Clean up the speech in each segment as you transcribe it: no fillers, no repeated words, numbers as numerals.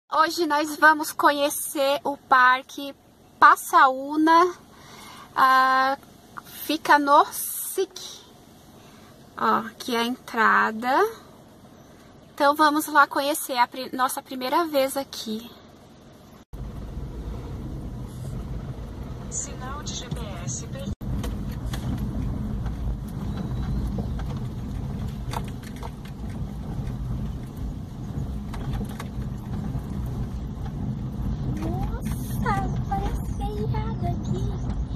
Hoje nós vamos conhecer o Parque Passaúna, fica no SIC. Ó, aqui é a entrada. Então vamos lá conhecer, nossa primeira vez aqui. Sinal de GPS perdido. Nossa, parece irado aqui.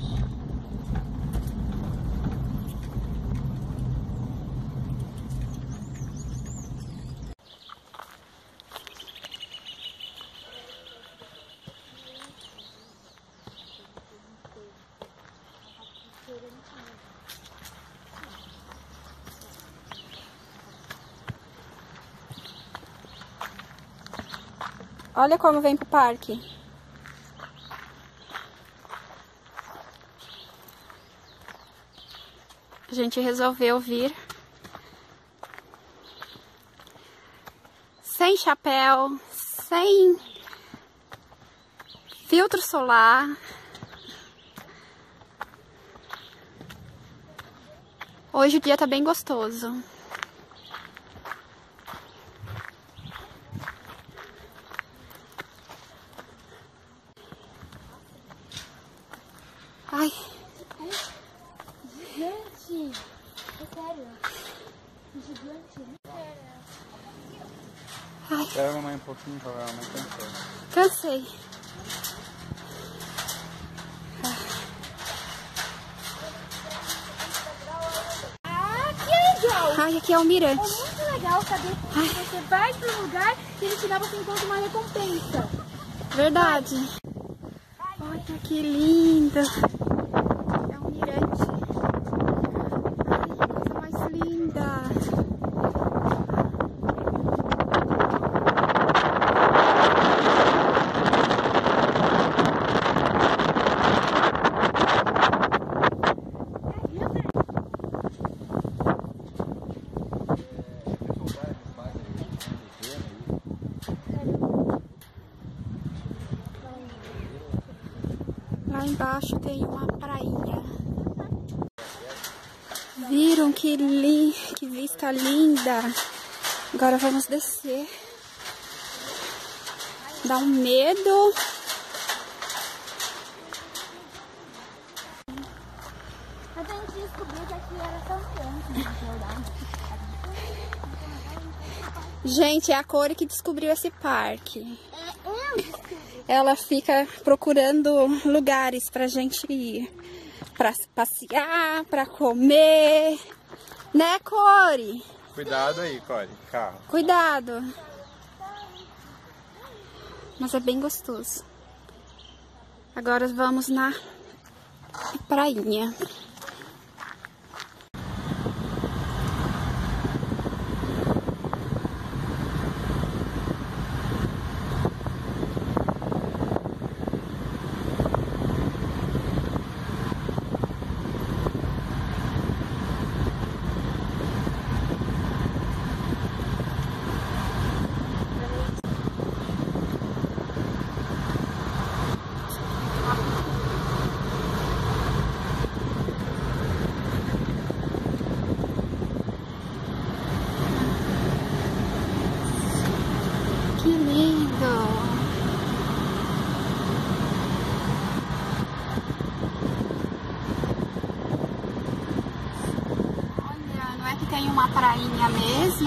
Olha como vem pro parque. A gente resolveu vir sem chapéu, sem filtro solar. Hoje o dia tá bem gostoso. Ai. Gigante! É sério? Gigante? Ai. Espera a mamãe um pouquinho pra ela não cansou. Cansei. Ah, que legal! Ai, aqui é o mirante. É muito legal saber que você vai para um lugar e no final você encontra uma recompensa. Verdade. Olha que lindo. É um mirante. Ai, que coisa mais linda. Lá embaixo tem uma prainha. Viram que vista linda? Agora vamos descer. Dá um medo. Mas a gente descobriu que aqui era São Leandro, na verdade. Gente, é a Cori que descobriu esse parque. Ela fica procurando lugares pra gente ir, pra passear, pra comer, né, Cori? Cuidado aí, Cori, carro. Cuidado. Mas é bem gostoso. Agora vamos na prainha. Que lindo! Olha, não é que tem uma prainha mesmo?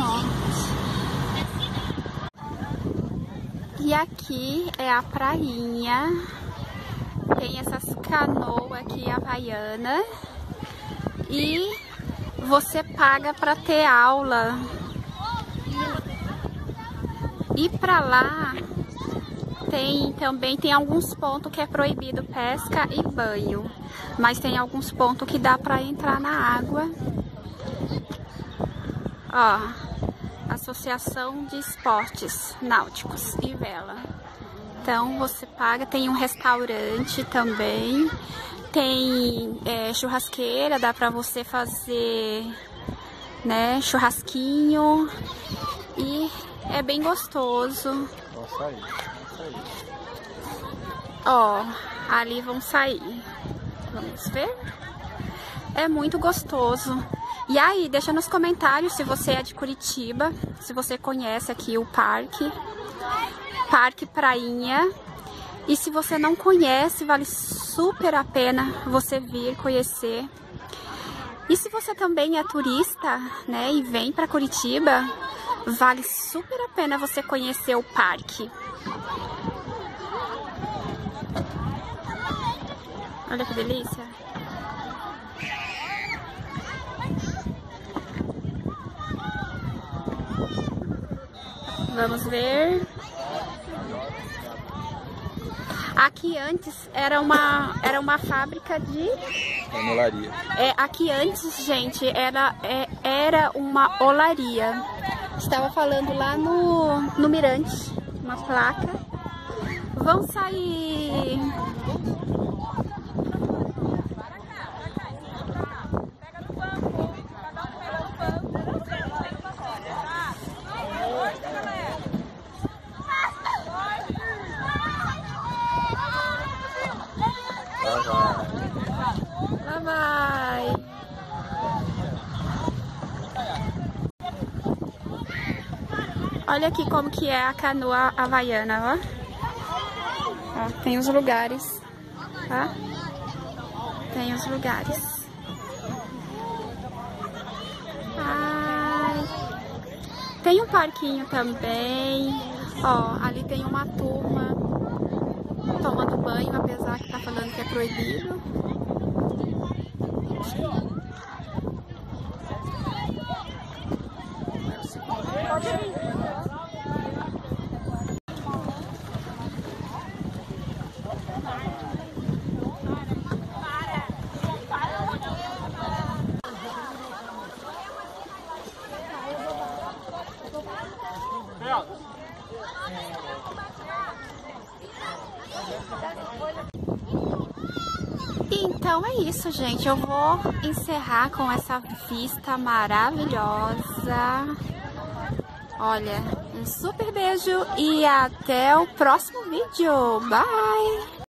E aqui é a prainha. Tem essas canoas aqui havaianas. E você paga para ter aula. E pra lá também tem alguns pontos que é proibido pesca e banho, mas tem alguns pontos que dá pra entrar na água. Ó, Associação de Esportes Náuticos e Vela. Então você paga, tem um restaurante também, tem churrasqueira, dá pra você fazer, né, churrasquinho. E é bem gostoso. Posso sair. Ó, ali vão sair. Vamos ver? É muito gostoso. E aí, deixa nos comentários se você é de Curitiba, se você conhece aqui o parque. Parque Prainha. E se você não conhece, vale super a pena você vir conhecer. E se você também é turista, né, e vem para Curitiba, vale super a pena você conhecer o parque. Olha que delícia. Vamos ver. Aqui antes era uma fábrica de... Uma olaria. Aqui antes, gente, era uma olaria. Estava falando lá no Mirante, uma placa. Vão sair... Lá vai. Olha aqui como que é a canoa havaiana, ó. Ó, tem os lugares, tá? Tem os lugares. Ai. Tem um parquinho também. Ó, ali tem uma turma tomando banho, apesar que tá falando que é proibido. Então é isso, gente. Eu vou encerrar com essa vista maravilhosa. Olha, um super beijo e até o próximo vídeo. Bye!